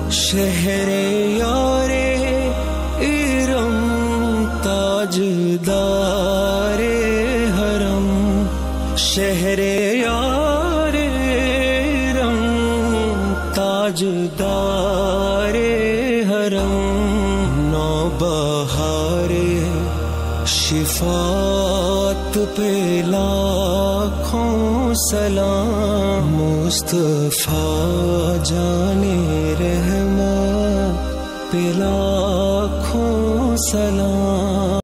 शहरे यारे इरम ताजदारे हरम, शहरे यारे इरम ताजदारे हरम। नौबहारे शिफात पे लाखों सलाम, मुस्तफा जाने रहमत पे लाखों सलाम।